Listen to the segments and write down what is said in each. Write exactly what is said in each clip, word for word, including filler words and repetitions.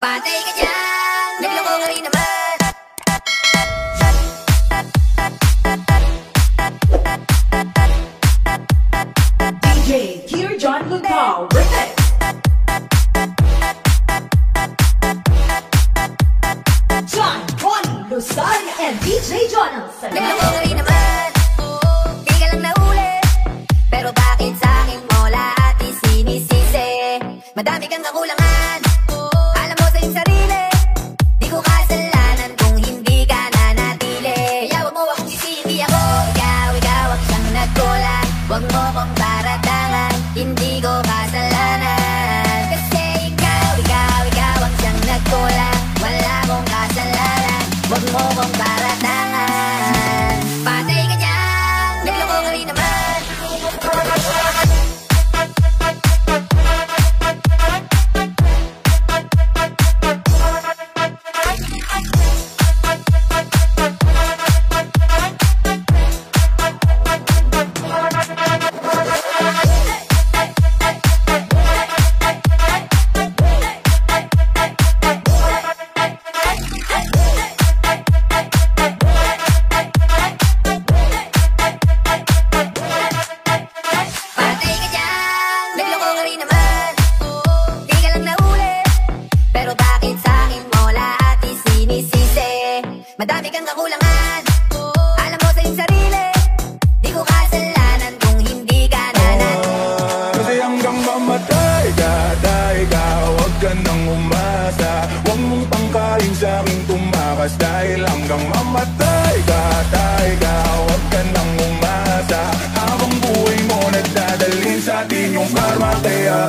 Patay ka dyan, nagloko ka rin naman. D J Dear John Lugao, remix. John, Bonnie, Luzarna, and D J Jonah. Nagloko ka rin naman, di ka lang nahuli. Pero bakit sa'kin mo lahat isinisisi? Madami kang kakulangan, alam mo sa iyong sarili. Di ko kasalanan kung hindi ka nanatili. Kaya wag mo akong sisisi ako. Ikaw, ikaw ang siyang nagkulang. Wag mo kong paratangan, hindi ko kasalanan. Kasi ikaw, ikaw, ikaw ang siyang nagkulang. Wala akong kasalanan, wag mo kong paratangan. Patay ka dyan, nagloko ka rin naman. Madami kang kakulangan, alam mo sa iyong sarili. Di ko kasalanan kung hindi ka nanatili. Kasi hanggang mamatay ka, tayo ka, huwag ka nang umasa. Huwag mong tangkalin sa aking tumakas. Dahil hanggang mamatay ka, tayo ka, huwag ka nang umasa. Habang buhay mo nagdadalhin sa atin yung karma. Kaya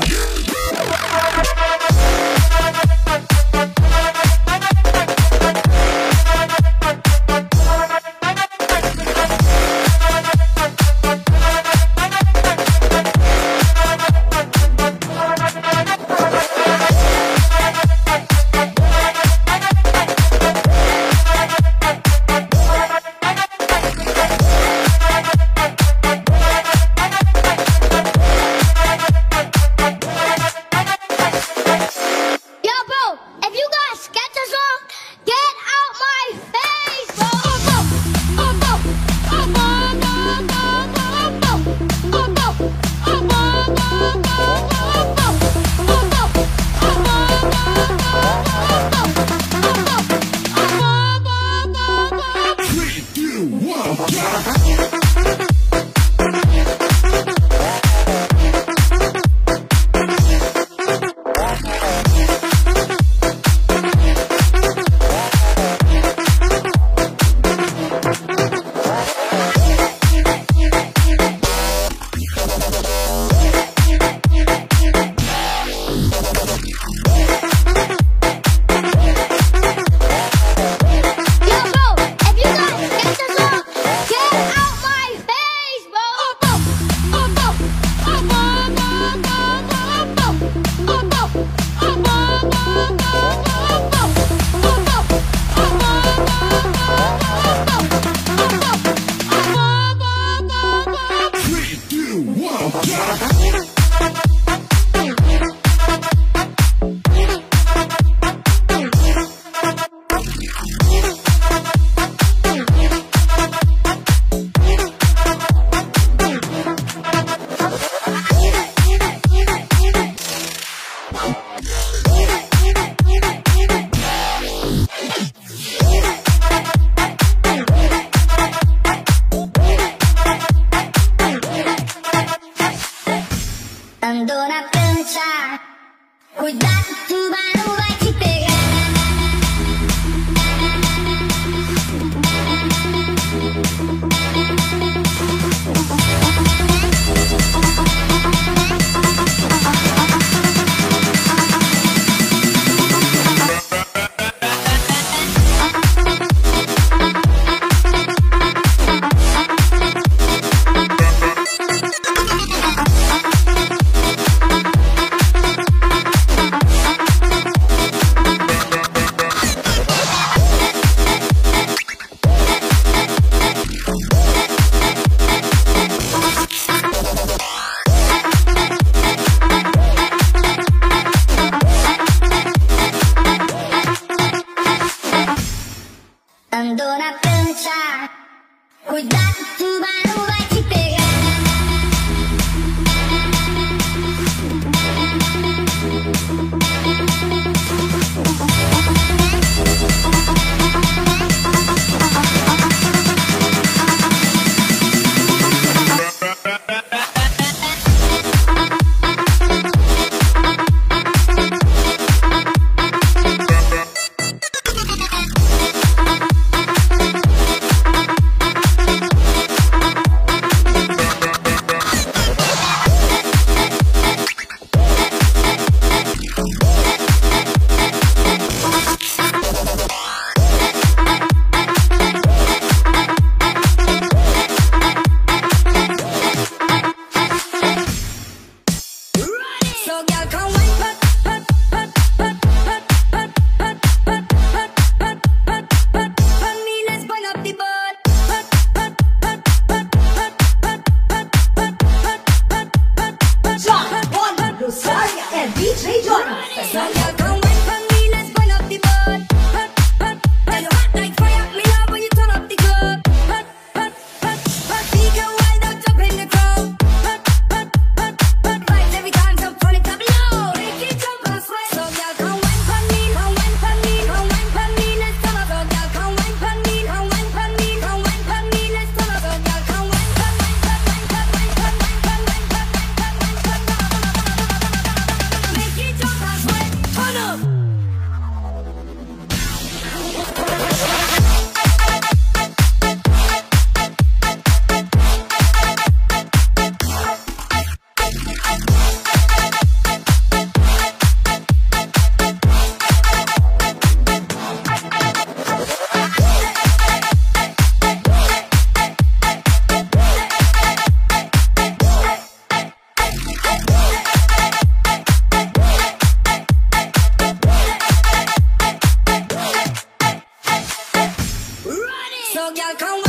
come